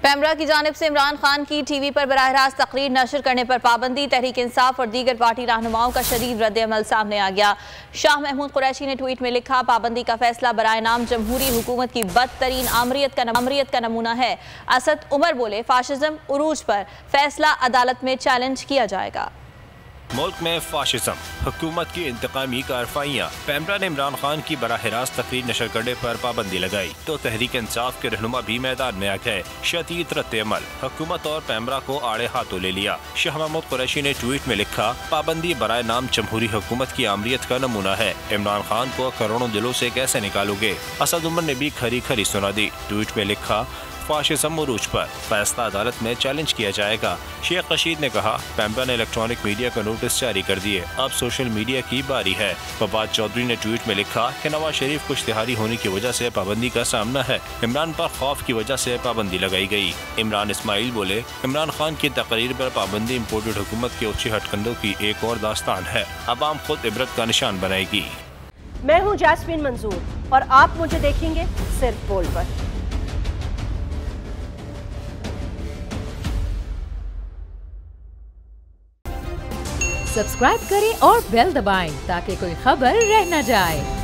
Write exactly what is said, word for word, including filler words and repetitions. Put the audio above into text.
पैमरा की जानिब से इमरान खान की टीवी पर बराह रास्त तकरीर नशर करने पर पाबंदी। तहरीक इंसाफ और दीगर पार्टी रहनुमाओं का शदीद रद्द-ए-अमल सामने आ गया। शाह महमूद कुरैशी ने ट्वीट में लिखा, पाबंदी का फैसला बराए नाम जमहूरी हुकूमत की बदतरीन आमरीत का आमरीत का नमूना है। असद उमर बोले, फाशिज्म उरूज पर, फैसला अदालत में चैलेंज किया जाएगा। मुल्क में फाशिज्म, हुकूमत की इंतकामी कार्रवाइयाँ। पैमरा ने इमरान खान की बराह रास्त तकरीर नशर करने पर पाबंदी लगाई तो तहरीक इंसाफ के रहनुमा भी मैदान में आ गए। शदीद रद्द-ए-अमल, हुकूमत और पैमरा को आड़े हाथों ले लिया। शाह महमूद कुरैशी ने ट्वीट में लिखा, पाबंदी बराए नाम जमहूरी हुकूमत की आमरीत का नमूना है। इमरान खान को करोड़ों दिलों से कैसे निकालोगे। असद उमर ने भी खरी खरी सुना दी। ट्वीट में लिखा, फाशिज्म उरूज पर, फैसला अदालत में चैलेंज किया जाएगा। शेख रशीद ने कहा, पैमरा ने इलेक्ट्रॉनिक मीडिया का नोटिस जारी कर दिए, अब सोशल मीडिया की बारी है। फवाद चौधरी ने ट्वीट में लिखा कि नवाज शरीफ को इश्तिहारी होने की वजह से पाबंदी का सामना है। इमरान पर खौफ की वजह से पाबंदी लगाई गई। इमरान इस्माइल बोले, इमरान खान की तकरीर पर पाबंदी इम्पोर्टेड हुकूमत के ऊंचे हथकंडों की एक और दास्तान है। अवाम खुद इबरत का निशान बनाएगी। मैं हूँ जैस्मीन मंजूर और आप मुझे देखेंगे सिर्फ बोल पर। सब्सक्राइब करें और बेल दबाएं ताकि कोई खबर रह न जाए।